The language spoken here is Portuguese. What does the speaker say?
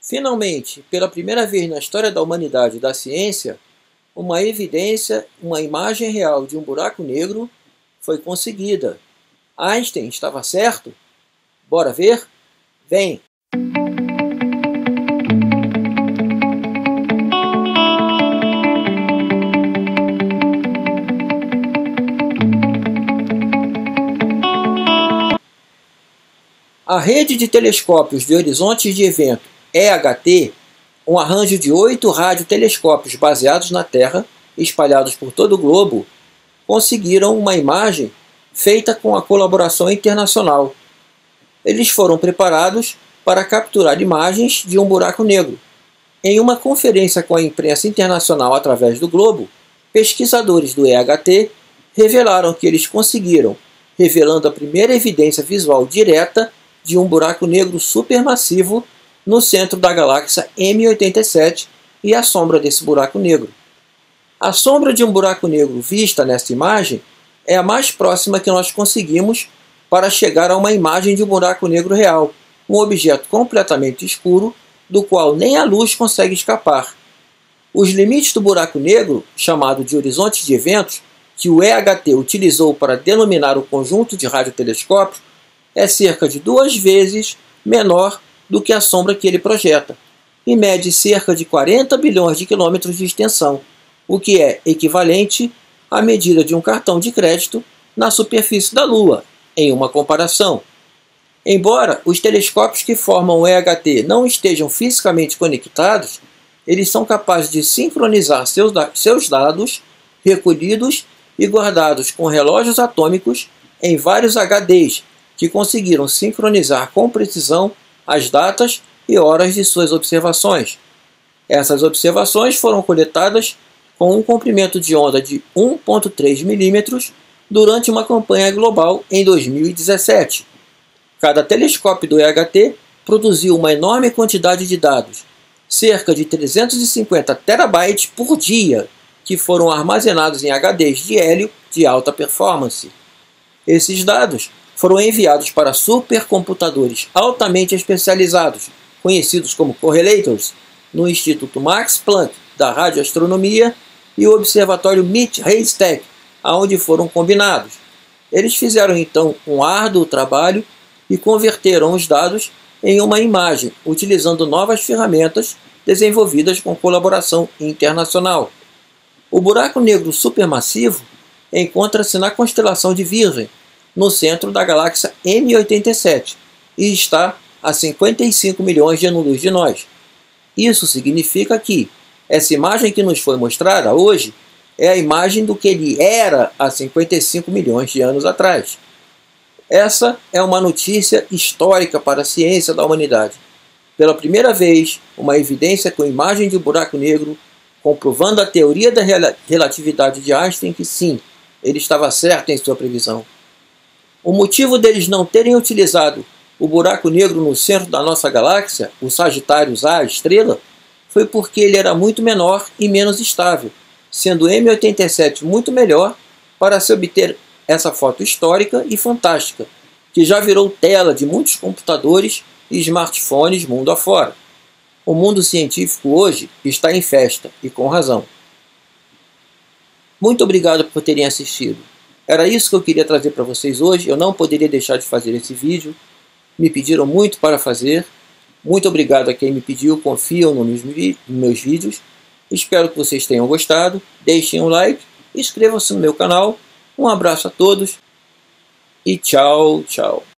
Finalmente, pela primeira vez na história da humanidade e da ciência, uma evidência, uma imagem real de um buraco negro foi conseguida. Einstein estava certo? Bora ver? Vem! A rede de telescópios de horizontes de evento EHT, um arranjo de 8 radiotelescópios baseados na Terra, espalhados por todo o globo, conseguiram uma imagem feita com a colaboração internacional. Eles foram preparados para capturar imagens de um buraco negro. Em uma conferência com a imprensa internacional através do globo, pesquisadores do EHT revelaram que eles conseguiram, revelando a primeira evidência visual direta de um buraco negro supermassivo no centro da galáxia M87 e a sombra desse buraco negro. A sombra de um buraco negro vista nesta imagem é a mais próxima que nós conseguimos para chegar a uma imagem de um buraco negro real, um objeto completamente escuro do qual nem a luz consegue escapar. Os limites do buraco negro, chamado de horizonte de eventos, que o EHT utilizou para denominar o conjunto de radiotelescópios, é cerca de 2 vezes menor do que a sombra que ele projeta, e mede cerca de 40 bilhões de quilômetros de extensão, o que é equivalente à medida de um cartão de crédito na superfície da Lua, em uma comparação. Embora os telescópios que formam o EHT não estejam fisicamente conectados, eles são capazes de sincronizar seus dados recolhidos e guardados com relógios atômicos em vários HDs, que conseguiram sincronizar com precisão as datas e horas de suas observações. Essas observações foram coletadas com um comprimento de onda de 1,3 milímetros durante uma campanha global em 2017. Cada telescópio do EHT produziu uma enorme quantidade de dados, cerca de 350 terabytes por dia, que foram armazenados em HDs de hélio de alta performance. Esses dados foram enviados para supercomputadores altamente especializados, conhecidos como correlators, no Instituto Max Planck da Radioastronomia e o Observatório MIT-Haystack, aonde foram combinados. Eles fizeram então um árduo trabalho e converteram os dados em uma imagem, utilizando novas ferramentas desenvolvidas com colaboração internacional. O buraco negro supermassivo encontra-se na constelação de Virgem, no centro da galáxia M87, e está a 55 milhões de anos-luz de nós. Isso significa que essa imagem que nos foi mostrada hoje é a imagem do que ele era há 55 milhões de anos atrás. Essa é uma notícia histórica para a ciência da humanidade. Pela primeira vez, uma evidência com imagem de um buraco negro, comprovando a teoria da relatividade de Einstein que sim, ele estava certo em sua previsão. O motivo deles não terem utilizado o buraco negro no centro da nossa galáxia, o Sagitários A, estrela, foi porque ele era muito menor e menos estável, sendo o M87 muito melhor para se obter essa foto histórica e fantástica, que já virou tela de muitos computadores e smartphones mundo afora. O mundo científico hoje está em festa, e com razão. Muito obrigado por terem assistido. Era isso que eu queria trazer para vocês hoje. Eu não poderia deixar de fazer esse vídeo. Me pediram muito para fazer. Muito obrigado a quem me pediu, confiam nos meus vídeos. Espero que vocês tenham gostado. Deixem um like, inscrevam-se no meu canal. Um abraço a todos e tchau, tchau.